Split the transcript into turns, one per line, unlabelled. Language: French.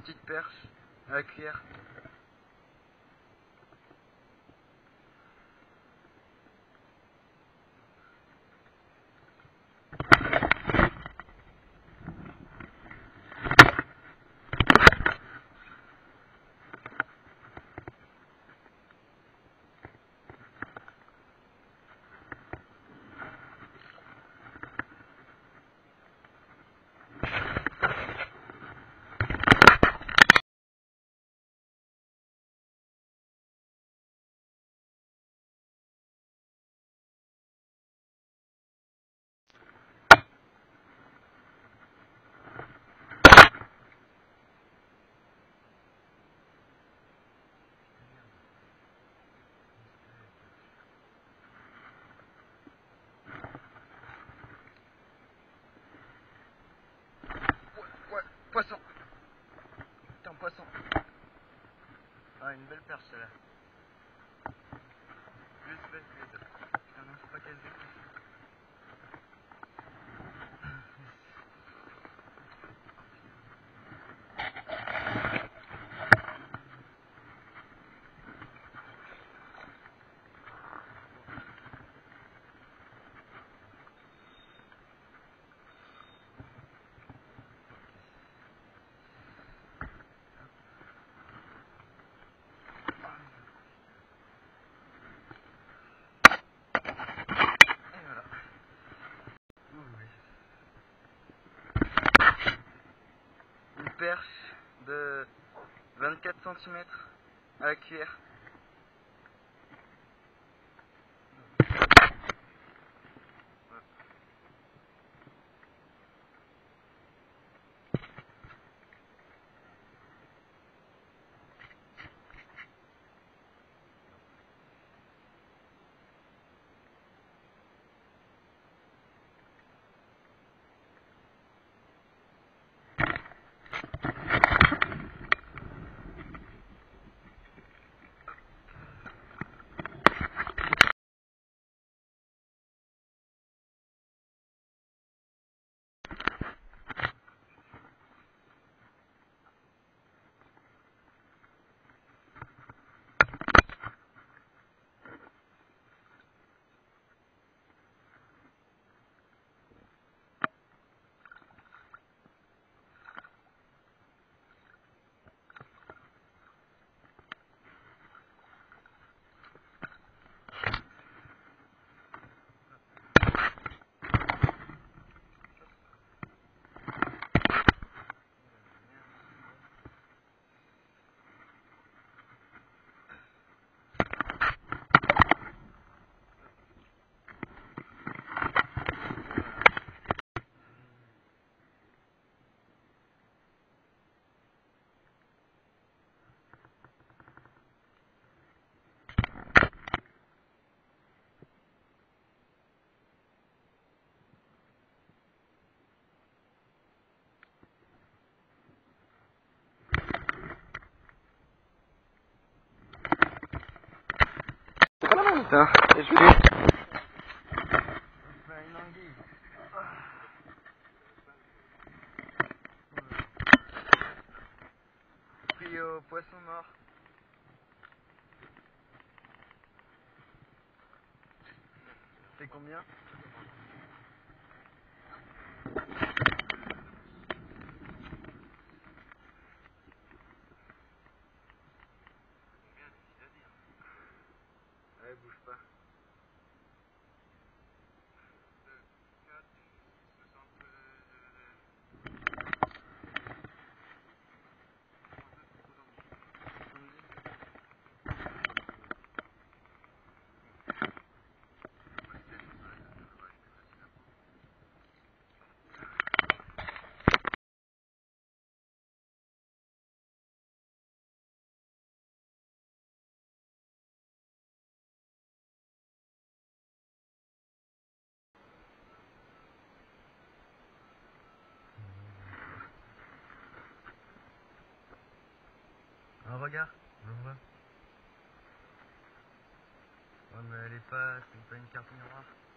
petite perche à la cuillère. Ouais, poisson. Putain, poisson. Ah, une belle perche celle-là. Plus belle que les autres. Putain, non, faut pas qu'elle se découpe. Et voilà. Une perche de 24 cm à la cuillère. Putain, et je vais... une anguille. Pris au poisson mort. C'est combien? Ouais, bouge pas. Ah, regarde, je vois. Ouais, mais elle est pas, c'est pas une carte miroir.